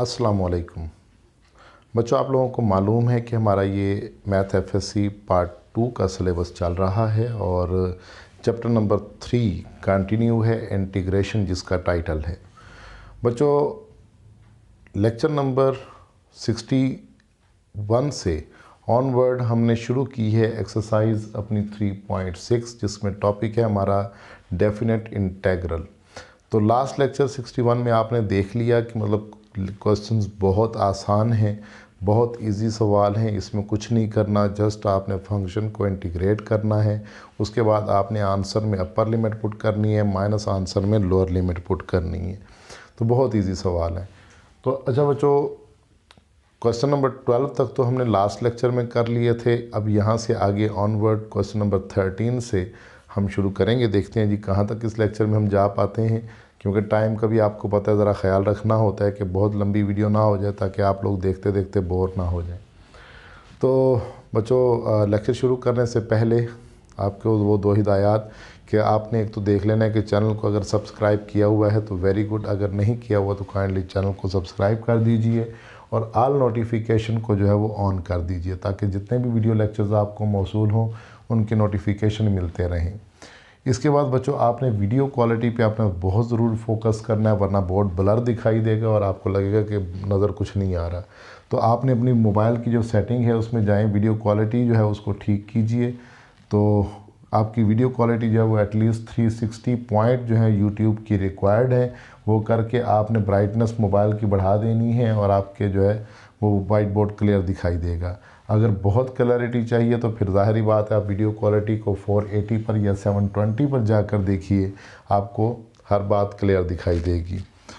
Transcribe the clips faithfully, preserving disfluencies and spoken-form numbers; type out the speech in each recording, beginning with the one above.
अस्सलामुअलैकुम बच्चों, आप लोगों को मालूम है कि हमारा ये मैथ एफएससी पार्ट टू का सिलेबस चल रहा है और चैप्टर नंबर थ्री कंटिन्यू है, इंटीग्रेशन जिसका टाइटल है। बच्चों, लेक्चर नंबर सिक्सटी वन से ऑनवर्ड हमने शुरू की है एक्सरसाइज अपनी थ्री पॉइंट सिक्स, जिसमें टॉपिक है हमारा डेफिनेट इंटेग्रल। तो लास्ट लेक्चर सिक्सटी वन में आपने देख लिया कि मतलब क्वेश्चंस बहुत आसान हैं, बहुत इजी सवाल हैं, इसमें कुछ नहीं करना, जस्ट आपने फंक्शन को इंटीग्रेट करना है। उसके बाद आपने आंसर में अपर लिमिट पुट करनी है, माइनस आंसर में लोअर लिमिट पुट करनी है। तो बहुत इजी सवाल है। तो अच्छा बच्चों, क्वेश्चन नंबर ट्वेल्व तक तो हमने लास्ट लेक्चर में कर लिए थे। अब यहाँ से आगे ऑनवर्ड क्वेश्चन नंबर थर्टीन से हम शुरू करेंगे। देखते हैं जी कहाँ तक इस लेक्चर में हम जा पाते हैं, क्योंकि टाइम का भी आपको पता है, ज़रा ख्याल रखना होता है कि बहुत लंबी वीडियो ना हो जाए, ताकि आप लोग देखते देखते बोर ना हो जाए। तो बच्चों, लेक्चर शुरू करने से पहले आपको वो दो हिदायत कि आपने एक तो देख लेना है कि चैनल को अगर सब्सक्राइब किया हुआ है तो वेरी गुड, अगर नहीं किया हुआ तो काइंडली चैनल को सब्सक्राइब कर दीजिए और आल नोटिफिकेशन को जो है वो ऑन कर दीजिए, ताकि जितने भी वीडियो लेक्चर्स आपको मौसूल हों उनके नोटिफिकेशन मिलते रहें। इसके बाद बच्चों, आपने वीडियो क्वालिटी पे आपने बहुत ज़रूर फोकस करना है, वरना बहुत ब्लर दिखाई देगा और आपको लगेगा कि नज़र कुछ नहीं आ रहा। तो आपने अपनी मोबाइल की जो सेटिंग है उसमें जाएं, वीडियो क्वालिटी जो है उसको ठीक कीजिए, तो आपकी वीडियो क्वालिटी जो है वो एटलीस्ट थ्री सिक्सटी पॉइंट जो है यूट्यूब की रिक्वायर्ड है। वो करके आपने ब्राइटनेस मोबाइल की बढ़ा देनी है और आपके जो है वो वाइट बोर्ड क्लियर दिखाई देगा। अगर बहुत क्लैरिटी चाहिए तो फिर ज़ाहिरी बात है आप वीडियो क्वालिटी को फोर एटी पर या सेवन ट्वेंटी पर जाकर देखिए, आपको हर बात क्लियर दिखाई देगी।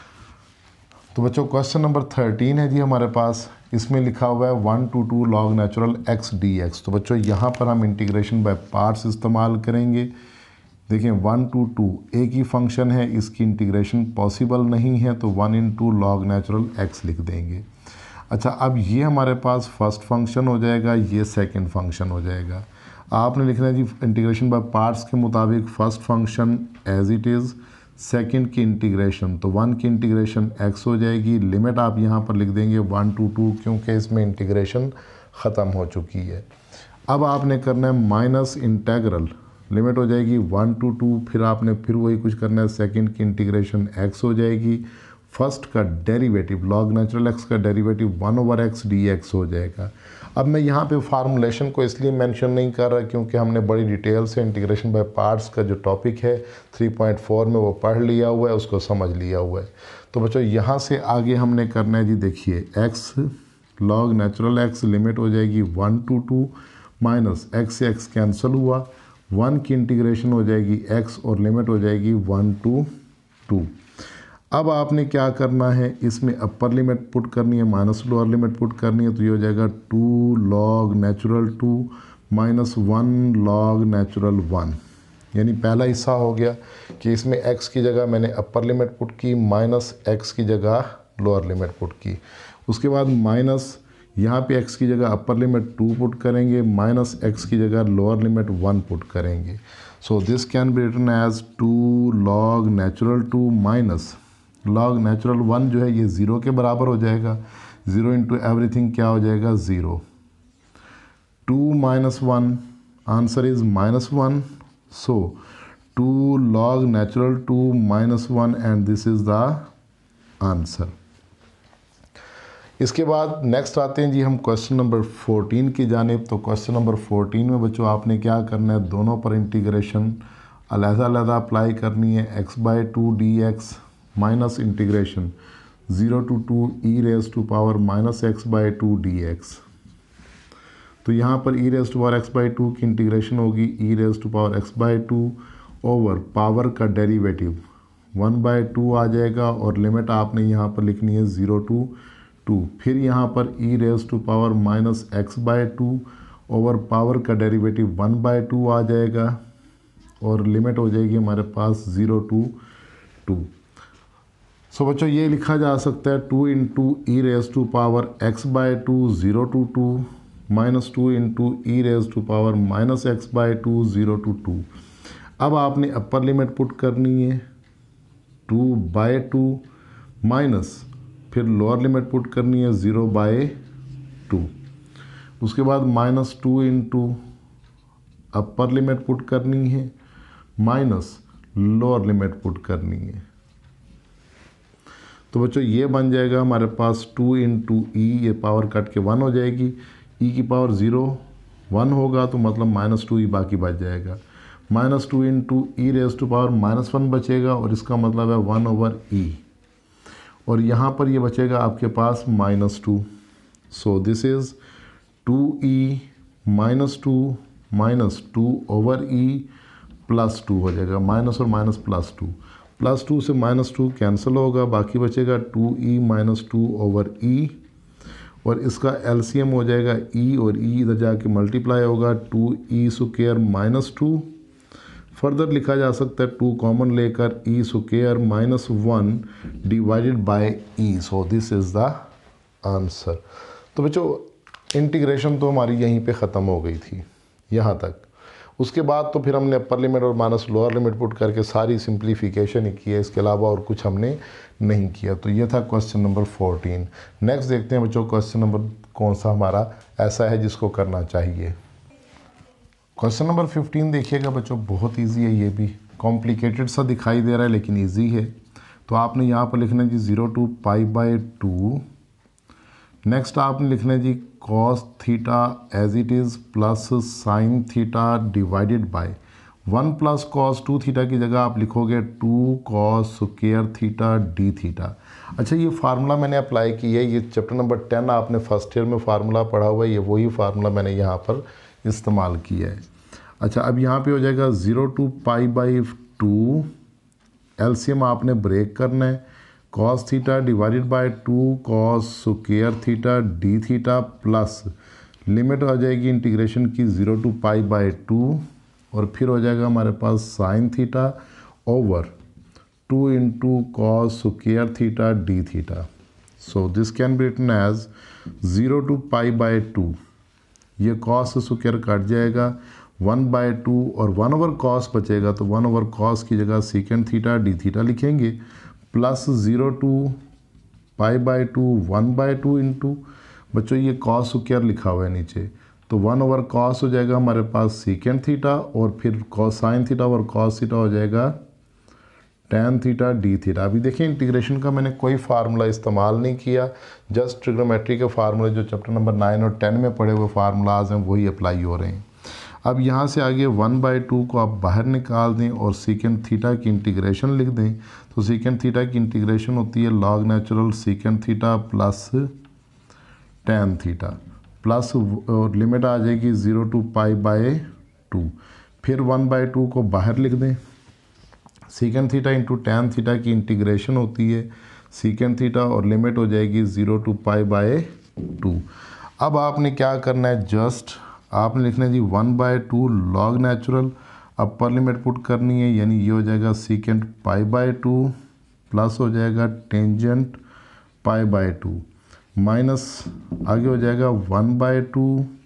तो बच्चों, क्वेश्चन नंबर थर्टीन है जी हमारे पास। इसमें लिखा हुआ है one to two log natural x d x. तो बच्चों, यहाँ पर हम इंटीग्रेशन बाय पार्ट्स इस्तेमाल करेंगे। देखिए, वन टू टू एक ही फंक्शन है, इसकी इंटीग्रेशन पॉसिबल नहीं है, तो one in two log natural x लिख देंगे। अच्छा, अब ये हमारे पास फर्स्ट फंक्शन हो जाएगा, ये सेकंड फंक्शन हो जाएगा। आपने लिखना है जी इंटीग्रेशन बाय पार्ट्स के मुताबिक first function as it is, second की इंटीग्रेशन, तो वन की इंटीग्रेशन एक्स हो जाएगी। लिमिट आप यहाँ पर लिख देंगे वन टू टू, क्योंकि इसमें इंटीग्रेशन ख़त्म हो चुकी है। अब आपने करना है माइनस इंटेग्रल, लिमिट हो जाएगी वन टू टू, फिर आपने फिर वही कुछ करना है, सेकंड की इंटीग्रेशन एक्स हो जाएगी। फर्स्ट का डेरिवेटिव लॉग नेचुरल एक्स का derivative one over x d x हो जाएगा। अब मैं यहाँ पे फार्मूलेशन को इसलिए मेंशन नहीं कर रहा क्योंकि हमने बड़ी डिटेल से इंटीग्रेशन बाय पार्ट्स का जो टॉपिक है थ्री पॉइंट फोर में वो पढ़ लिया हुआ है, उसको समझ लिया हुआ है। तो बच्चों, यहाँ से आगे हमने करना है जी, देखिए x log natural x, limit हो जाएगी one to two, minus x से एक्स कैंसिल हुआ, वन की इंटीग्रेशन हो जाएगी एक्स और लिमिट हो जाएगी वन टू टू। अब आपने क्या करना है, इसमें अपर लिमिट पुट करनी है, माइनस लोअर लिमिट पुट करनी है, तो ये हो जाएगा two log natural two minus one log natural one. यानी पहला हिस्सा हो गया कि इसमें x की जगह मैंने अपर लिमिट पुट की, माइनस x की जगह लोअर लिमिट पुट की। उसके बाद माइनस यहाँ पे x की जगह अपर लिमिट टू पुट करेंगे, माइनस x की जगह लोअर लिमिट वन पुट करेंगे। So this can be written as two log natural two minus log natural one, जो है ये ज़ीरो के बराबर हो जाएगा। ज़ीरो इंटू एवरीथिंग क्या हो जाएगा, zero. Two minus one, answer is minus one. So two log natural two minus one and this is the answer. इसके बाद नेक्स्ट आते हैं जी हम क्वेश्चन नंबर फोर्टीन की जानिब। तो क्वेश्चन नंबर फोर्टीन में बच्चों आपने क्या करना है, दोनों पर इंटीग्रेशन अलग-अलग अप्लाई करनी है। X by two d x minus integration zero to two e raise to power minus x by two d x. तो यहाँ पर e raise to power x by two की इंटीग्रेशन होगी e raise to power x by two over power का derivative one by two आ जाएगा और limit आपने यहाँ पर लिखनी है ज़ीरो टू टू। फिर यहाँ पर e raise to power minus x by two over power का डेरिवेटिव वन बाई टू आ जाएगा और लिमिट हो जाएगी हमारे पास ज़ीरो टू टू। सो बच्चों, ये लिखा जा सकता है two into e raise to power x by two zero to two minus two into e raise to power minus x by two zero to two. अब आपने अपर लिमिट पुट करनी है टू बाई टू माइनस फिर lower limit put करनी है zero by two, उसके बाद minus two into upper limit put करनी है माइनस लोअर लिमिट पुट करनी है। तो बच्चों ये बन जाएगा हमारे पास टू इंटू ई, ये पावर कट के वन हो जाएगी, ई की पावर ज़ीरो वन होगा तो मतलब माइनस टू ई बाकी बच जाएगा, minus two into e raise to power minus one बचेगा और इसका मतलब है वन ओवर ई, और यहाँ पर ये बचेगा आपके पास minus two. So this is two e minus two minus two over e plus two हो जाएगा, माइनस और minus plus two, plus two से माइनस टू कैंसिल होगा, बाकी बचेगा two e minus two over e, और इसका एलसीएम हो जाएगा ई और ई इधर जाके मल्टीप्लाई होगा, two e square minus two, further लिखा जा सकता है टू कॉमन लेकर e square minus one divided by e. So this is the answer. तो बच्चों इंटीग्रेशन तो हमारी यहीं पे ख़त्म हो गई थी यहाँ तक। उसके बाद तो फिर हमने अपर लिमिट और माइनस लोअर लिमिट पुट करके सारी सिंप्लीफिकेशन ही की है, इसके अलावा और कुछ हमने नहीं किया। तो ये था क्वेश्चन नंबर फोर्टीन। नेक्स्ट देखते हैं बच्चों क्वेश्चन नंबर कौन सा हमारा ऐसा है जिसको करना चाहिए। क्वेश्चन नंबर फिफ्टीन देखिएगा बच्चों, बहुत ईजी है, ये भी कॉम्प्लिकेटेड सा दिखाई दे रहा है लेकिन ईजी है। तो आपने यहाँ पर लिखना है जी zero to pi by two, next आपने लिखना है जी cos theta as it is plus sine theta divided by one plus cos two theta की जगह आप लिखोगे two cos square theta d theta. अच्छा ये फार्मूला मैंने अप्लाई की है, ये चैप्टर नंबर टेन आपने फर्स्ट ईयर में फार्मूला पढ़ा हुआ है, ये वही फार्मूला मैंने यहाँ पर इस्तेमाल किया है। अच्छा अब यहाँ पे हो जाएगा zero to pi by two, LCM आपने ब्रेक करना है, cos theta divided by two cos square theta d theta plus limit आ जाएगी इंटीग्रेशन की zero to pi by two, और फिर हो जाएगा हमारे पास sine theta over two into cos square theta d theta. So this can be written as zero to pi by two, ये कॉस स्क्वायर कट जाएगा, वन बाय टू और one over cos बचेगा, तो वन ओवर कॉस की जगह secant theta d theta लिखेंगे, plus zero to pi by two one by two into बच्चों ये कॉस स्क्वायर लिखा हुआ है नीचे, तो वन ओवर कॉस हो जाएगा हमारे पास सीकेंड थीटा, और फिर कॉस साइन थीटा और कॉस थीटा हो जाएगा टैन थीटा डी थीटा। अभी देखिए इंटीग्रेशन का मैंने कोई फार्मूला इस्तेमाल नहीं किया, जस्ट ट्रिग्नोमेट्री के फार्मूले जो चैप्टर नंबर नाइन और टेन में पढ़े हुए फार्मूलाज हैं वही अप्लाई हो रहे हैं। अब यहाँ से आगे वन बाई टू को आप बाहर निकाल दें और सीकेंड थीटा की इंटीग्रेशन लिख दें, तो सीकेंड थीटा की इंटीग्रेशन होती है log natural secant theta plus tan theta, plus और लिमिट आ जाएगी zero to pi by two, फिर वन बाई टू को बाहर लिख दें, secant theta into tan theta की इंटीग्रेशन होती है सीकेंड थीटा और लिमिट हो जाएगी zero to pi by two. अब आपने क्या करना है, जस्ट आपने लिखना है जी one by two log natural, upper limit put करनी है, यानी ये हो जाएगा secant pi by two plus हो जाएगा tangent pi by two, minus आगे हो जाएगा one by two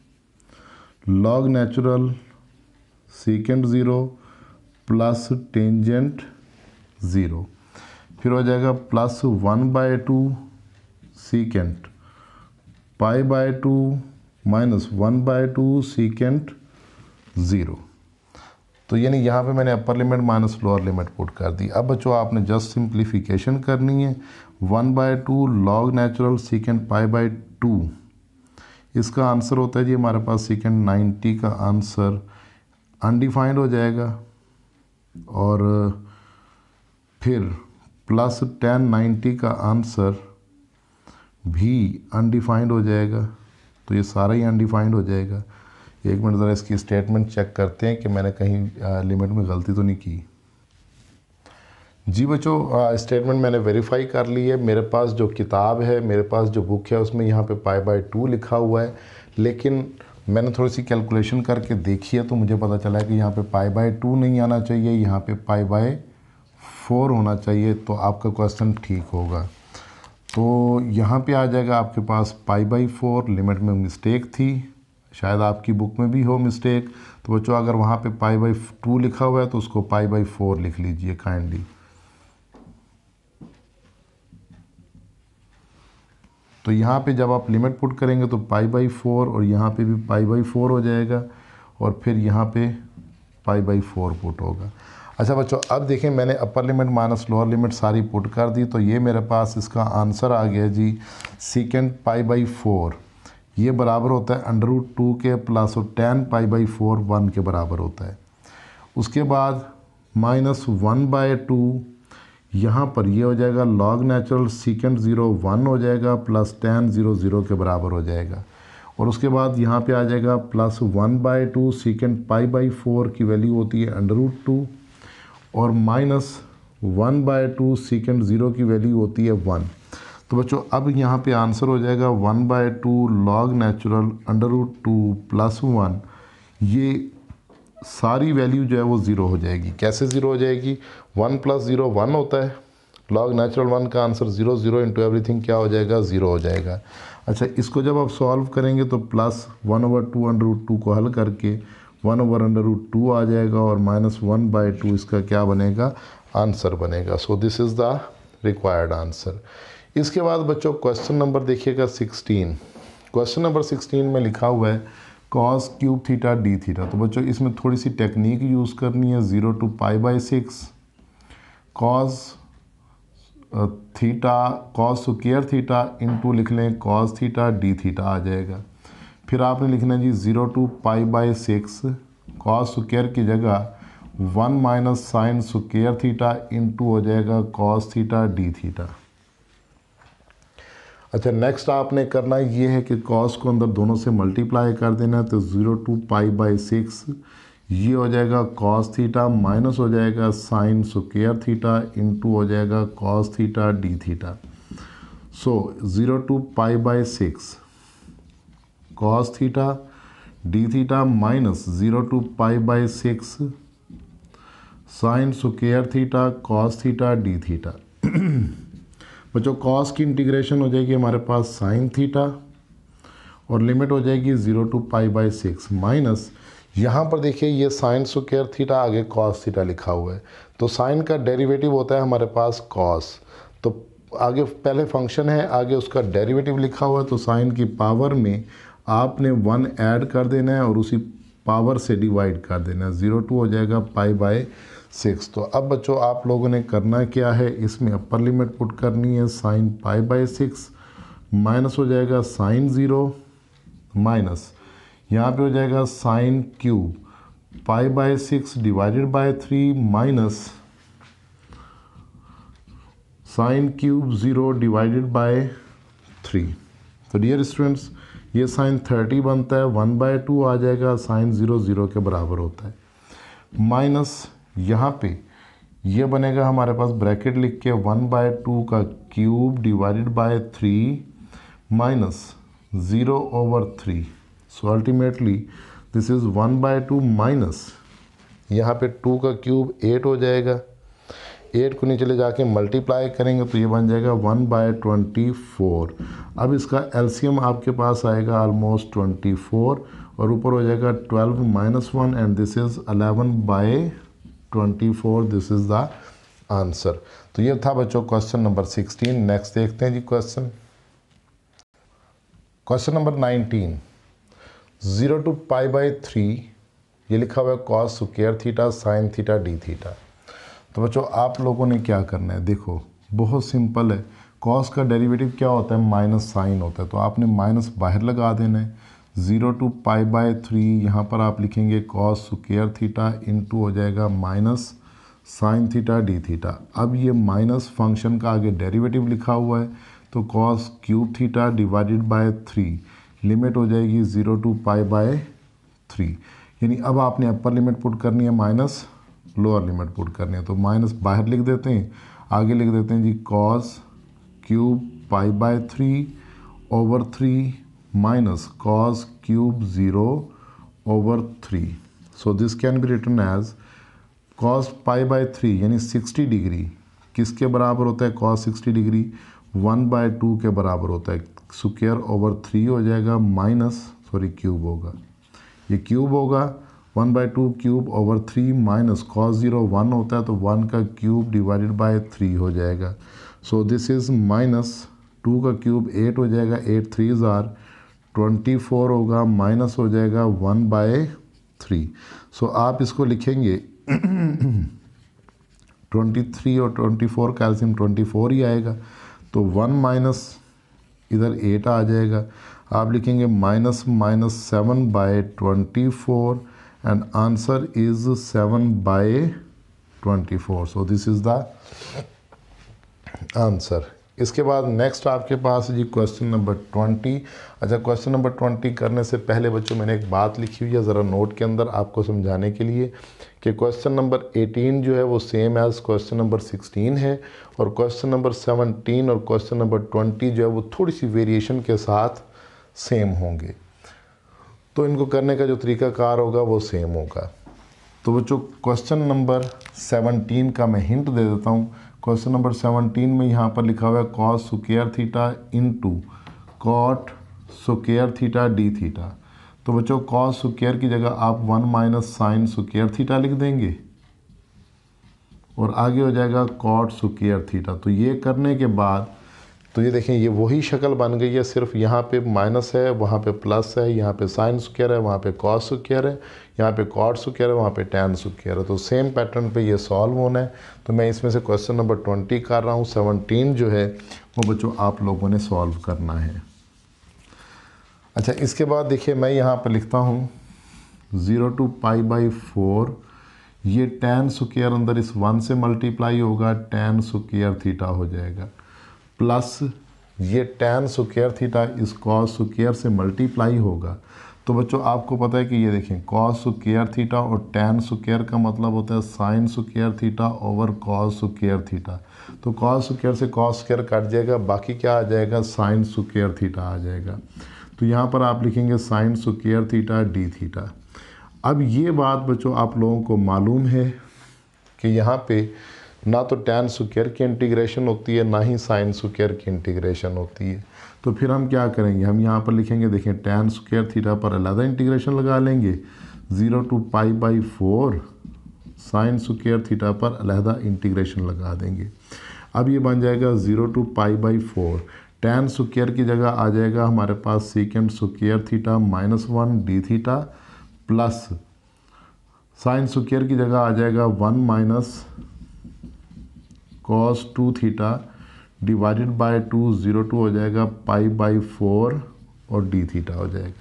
log natural secant zero plus tangent zero, फिर हो जाएगा plus one by two secant pi by two minus one by two secant zero. तो यानी यहाँ पे मैंने upper limit minus lower limit put कर दी। अब बच्चों आपने जस्ट सिंप्लीफिकेशन करनी है, one by two log natural secant pi by two, इसका आंसर होता है जी हमारे पास सीकेंट नाइन्टी का आंसर अनडिफाइंड हो जाएगा, और फिर प्लस टेन नाइन्टी का आंसर भी अनडिफाइंड हो जाएगा, तो ये सारा ही अनडिफाइंड हो जाएगा। एक मिनट ज़रा इसकी स्टेटमेंट चेक करते हैं कि मैंने कहीं लिमिट में गलती तो नहीं की। जी बच्चों स्टेटमेंट मैंने वेरीफाई कर ली है, मेरे पास जो किताब है, मेरे पास जो बुक है उसमें यहाँ पे पाई बाय टू लिखा हुआ है, लेकिन मैंने थोड़ी सी कैलकुलेशन करके देखी है तो मुझे पता चला है कि यहाँ पे पाई बाय टू नहीं आना चाहिए, यहाँ पे पाई बाय फोर होना चाहिए, तो आपका क्वेश्चन ठीक होगा। तो यहाँ पे आ जाएगा आपके पास पाई बाई फोर, लिमिट में मिस्टेक थी, शायद आपकी बुक में भी हो मिस्टेक, तो बच्चों अगर वहाँ पे पाई बाई टू लिखा हुआ है तो उसको पाई बाई फोर लिख लीजिए काइंडली। तो यहाँ पे जब आप लिमिट पुट करेंगे तो पाई बाई फोर और यहाँ पे भी पाई बाई फोर हो जाएगा और फिर यहाँ पे पाई बाई फोर पुट होगा। अच्छा बच्चों, अब देखें मैंने upper limit minus lower limit सारी पुट कर दी, तो ये मेरे पास इसका आंसर आ गया जी सीकेंड पाई बाई फोर, ये बराबर होता है अंडर रूट टू के प्लस और tan pi by four one के बराबर होता है। उसके बाद माइनस वन बाय टू, यहाँ पर ये हो जाएगा log natural secant zero one हो जाएगा प्लस टेन ज़ीरो ज़ीरो के बराबर हो जाएगा। और उसके बाद यहाँ पे आ जाएगा plus one by two secant pi by four की वैल्यू होती है अंडर रूट टू और minus one by two secant zero की वैल्यू होती है वन। तो बच्चों अब यहाँ पे आंसर हो जाएगा one by two log natural under root two plus one, ये सारी वैल्यू जो है वो ज़ीरो हो जाएगी। कैसे ज़ीरो हो जाएगी? वन प्लस ज़ीरो वन होता है, लॉग नेचुरल वन का answer zero zero into everything क्या हो जाएगा? ज़ीरो हो जाएगा। अच्छा, इसको जब आप सॉल्व करेंगे तो plus one over two under root two को हल करके one over under root two आ जाएगा और माइनस वन बाई टू इसका क्या बनेगा? आंसर बनेगा। So this is the required answer. इसके बाद बच्चों क्वेश्चन नंबर देखिएगा सिक्सटीन। क्वेश्चन नंबर सिक्सटीन में लिखा हुआ है cos cube theta d theta. तो बच्चों इसमें थोड़ी सी टेक्निक यूज़ करनी है। Zero to pi by six cos theta cos square theta into लिख लें कॉस थीटा डी थीटा आ जाएगा। फिर आपने लिखना है जी zero to pi by six cos square की जगह one minus sine square theta into हो जाएगा कॉस थीटा डी थीटा। अच्छा, नेक्स्ट आपने करना ये है कि कॉस को अंदर दोनों से मल्टीप्लाई कर देना है। तो zero to pi by six ये हो जाएगा कॉस थीटा माइनस हो जाएगा साइन स्क्वायर थीटा इंटू हो जाएगा cos theta d theta. So zero to pi by six cos theta d theta minus zero to pi by six sine square theta cos theta d theta. बच्चों cos की integration हो जाएगी हमारे पास sine theta और limit हो जाएगी zero to pi by six minus, यहाँ पर देखिए ये साइन स्क्वायर थीटा आगे कॉस थीटा लिखा हुआ है, तो साइन का डेरिवेटिव होता है हमारे पास कॉस, तो आगे पहले फंक्शन है आगे उसका डेरिवेटिव लिखा हुआ है, तो साइन की पावर में आपने वन ऐड कर देना है और उसी पावर से डिवाइड कर देना है। ज़ीरो टू हो जाएगा पाई बाई सिक्स। तो अब बच्चों आप लोगों ने करना क्या है, इसमें अपर लिमिट पुट करनी है sine pi by six minus हो जाएगा साइन ज़ीरो माइनस यहाँ पे हो जाएगा sine cube pi by six divided by three minus sine cube zero divided by three. तो डियर स्टूडेंट्स ये साइन थर्टी बनता है, वन बाय टू आ जाएगा, साइन ज़ीरो ज़ीरो के बराबर होता है, माइनस यहाँ पे ये बनेगा हमारे पास ब्रैकेट लिख के वन बाय टू का cube divided by three minus zero over three. So ultimately this is one by two minus यहाँ पे टू का क्यूब एट हो जाएगा, एट को नीचे ले जाके मल्टीप्लाई करेंगे तो ये बन जाएगा वन बाय ट्वेंटी फोर। अब इसका एलसीएम आपके पास आएगा ऑलमोस्ट ट्वेंटी फोर और ऊपर हो जाएगा twelve minus one and this is eleven by twenty four. This is the answer. तो ये था बच्चों क्वेश्चन नंबर सिक्सटीन। नेक्स्ट देखते हैं जी question question number nineteen. Zero to pi by three ये लिखा हुआ है cos square theta sine theta d theta. तो बच्चों आप लोगों ने क्या करना है, देखो बहुत सिंपल है। कॉस का डेरिवेटिव क्या होता है? माइनस साइन होता है, तो आपने माइनस बाहर लगा देना है। Zero to pi by three यहाँ पर आप लिखेंगे कॉस स्क्वायर थीटा इंटू हो जाएगा minus sine theta d theta. अब ये माइनस फंक्शन का आगे डेरिवेटिव लिखा हुआ है, तो cos cube theta divided by three limit हो जाएगी zero to pi by three. यानी अब आपने अपर लिमिट पुट करनी है माइनस लोअर लिमिट पुट करनी है, तो माइनस बाहर लिख देते हैं, आगे लिख देते हैं जी cos cube pi by three over three minus cos cube zero over three. So this can be written as cos pi by three यानी सिक्सटी डिग्री किसके बराबर होता है? Cos sixty degree one by two के बराबर होता है, square over three हो जाएगा माइनस सॉरी क्यूब होगा, ये क्यूब होगा one by two cube over three minus cos zero one होता है, तो वन का क्यूब डिवाइडेड बाय थ्री हो जाएगा। So this is minus two का क्यूब एट हो जाएगा, एट थ्री ज़ार ट्वेंटी फोर होगा, माइनस हो जाएगा वन बाय थ्री। सो आप इसको लिखेंगे ट्वेंटी थ्री और ट्वेंटी फोर का एलसीएम ट्वेंटी फोर ही आएगा, तो वन माइनस इधर एट आ जाएगा। आप लिखेंगे minus minus seven by twenty four and answer is seven by twenty four. So this is the answer. इसके बाद नेक्स्ट आपके पास जी क्वेश्चन नंबर ट्वेंटी। अच्छा, क्वेश्चन नंबर ट्वेंटी करने से पहले बच्चों मैंने एक बात लिखी हुई है ज़रा नोट के अंदर आपको समझाने के लिए कि क्वेश्चन नंबर एटीन जो है वो same as question number sixteen है, और क्वेश्चन नंबर सेवनटीन और क्वेश्चन नंबर ट्वेंटी जो है वो थोड़ी सी वेरिएशन के साथ सेम होंगे। तो इनको करने का जो तरीक़ाकार होगा वो सेम होगा। तो बच्चों क्वेश्चन नंबर सेवनटीन का मैं हिंट दे देता हूँ। क्वेश्चन नंबर सेवनटीन में यहाँ पर लिखा हुआ है cos square theta into cot square theta d theta. तो बच्चों कॉस स्क्वायर की जगह आप one minus sine square theta लिख देंगे और आगे हो जाएगा कॉट स्क्वायर थीटा। तो ये करने के बाद तो ये देखें ये वही शक्ल बन गई है, सिर्फ यहाँ पे माइनस है, वहाँ पे प्लस है, यहाँ पे साइन स्क्वायर है, वहाँ पे कॉस स्क्वायर है, यहाँ पे कॉट स्क्वायर है, वहाँ पे टैन स्क्वायर है। तो सेम पैटर्न पे ये सॉल्व होना है। तो मैं इसमें से क्वेश्चन नंबर ट्वेंटी कर रहा हूँ, सेवनटीन जो है वो बच्चों आप लोगों ने सॉल्व करना है। अच्छा, इसके बाद देखिए मैं यहाँ पर लिखता हूँ zero to pi by four, ये टैन स्क्वायर अंदर इस वन से मल्टीप्लाई होगा, टैन स्क्वायर थीटा हो जाएगा, प्लस ये टैन स्क्वायर थीटा इस कॉस स्क्वायर से मल्टीप्लाई होगा। तो बच्चों आपको पता है कि ये देखें कॉस स्क्वायर थीटा और टैन स्क्वायर का मतलब होता है sine square theta over cos square theta. तो कॉस स्क्वायर से कॉस स्क्वायर कट जाएगा, बाकी क्या आ जाएगा, साइन स्क्वायर थीटा आ जाएगा। तो यहाँ पर आप लिखेंगे sine square theta d theta. अब ये बात बच्चों आप लोगों को मालूम है कि यहाँ पे ना तो टैन स्क्वायर की इंटीग्रेशन होती है ना ही साइन स्क्वायर की इंटीग्रेशन होती है। तो फिर हम क्या करेंगे, हम यहाँ पर लिखेंगे देखें टैन स्क्वायर थीटा पर अलग इंटीग्रेशन लगा लेंगे, zero to pi by four sine square theta पर अलग इंटीग्रेशन लगा देंगे। अब ये बन जाएगा zero to pi by four, tan square की जगह आ जाएगा हमारे पास secant square theta minus one d theta, plus sine square की जगह आ जाएगा one minus cos two theta divided by two, zero to हो जाएगा पाई बाई फोर और डी थीटा हो जाएगा।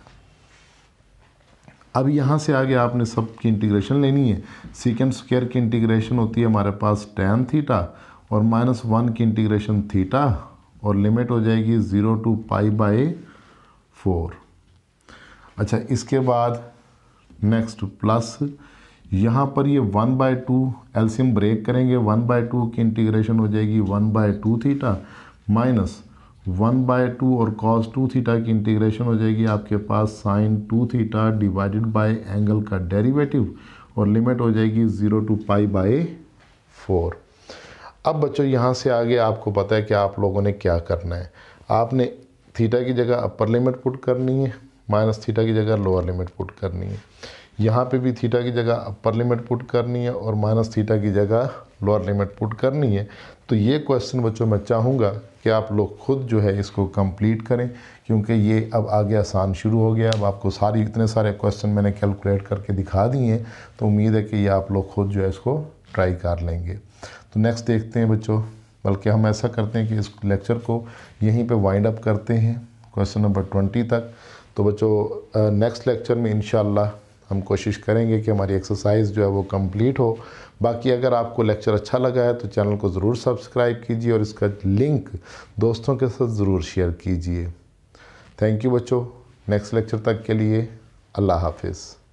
अब यहाँ से आगे आपने सब की इंटीग्रेशन लेनी है। सीकेंड स्क्वायर की इंटीग्रेशन होती है हमारे पास टैन थीटा और माइनस वन की इंटीग्रेशन थीटा और लिमिट हो जाएगी zero to pi by four. अच्छा, इसके बाद नेक्स्ट प्लस यहाँ पर ये one by two LCM break करेंगे, वन बाई टू की इंटीग्रेशन हो जाएगी one by two theta minus one by two और कॉस टू थीटा की इंटीग्रेशन हो जाएगी आपके पास sine two theta divided by angle का डेरिवेटिव और लिमिट हो जाएगी zero to pi by four. अब बच्चों यहाँ से आगे आपको पता है कि आप लोगों ने क्या करना है। आपने थीटा की जगह अपर लिमिट पुट करनी है, माइनस थीटा की जगह लोअर लिमिट पुट करनी है। यहाँ पे भी थीटा की जगह अपर लिमिट पुट करनी है और माइनस थीटा की जगह लोअर लिमिट पुट करनी है। तो ये क्वेश्चन बच्चों मैं चाहूँगा कि आप लोग खुद जो है इसको कंप्लीट करें, क्योंकि ये अब आगे आसान शुरू हो गया। अब आपको सारी इतने सारे क्वेश्चन मैंने कैलकुलेट करके दिखा दिए हैं, तो उम्मीद है कि ये आप लोग खुद जो है इसको ट्राई कर लेंगे। तो नेक्स्ट देखते हैं बच्चों, बल्कि हम ऐसा करते हैं कि इस लेक्चर को यहीं पे वाइंड अप करते हैं क्वेश्चन नंबर ट्वेंटी तक। तो बच्चों नेक्स्ट लेक्चर में इंशाल्लाह हम कोशिश करेंगे कि हमारी एक्सरसाइज जो है वो कंप्लीट हो। बाकी अगर आपको लेक्चर अच्छा लगा है तो चैनल को ज़रूर सब्सक्राइब कीजिए और इसका लिंक दोस्तों के साथ ज़रूर शेयर कीजिए। थैंक यू बच्चों। नेक्स्ट लेक्चर तक के लिए अल्लाह हाफिज़।